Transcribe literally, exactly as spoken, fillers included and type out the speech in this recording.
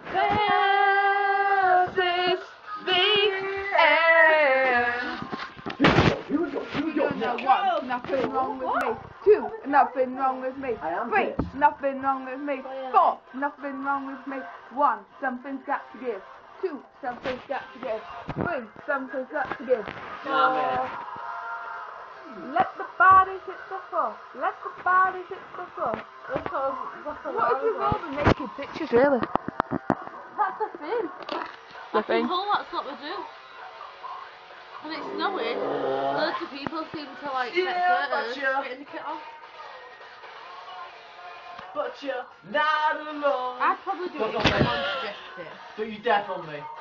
This is the end. Here we go, here we go. Now, One, nothing wrong with me. Two, nothing wrong with me. I am Three, pissed. nothing wrong with me. Four, nothing wrong with me. One, something's got to give. Two, something's got to give. Three, something's got to give. Nah, Four. Let the body hit the floor. Let the body hit the floor. That's what, that's what, What if we roll the naked pictures, really? That's the thing. The Back thing. in home, that's what we do. When it's snowing, loads of people seem to like Yeah, get photos, gotcha. getting the kit off. But you're not alone. I'd probably do But it don't if let- someone suggested it. But you definitely.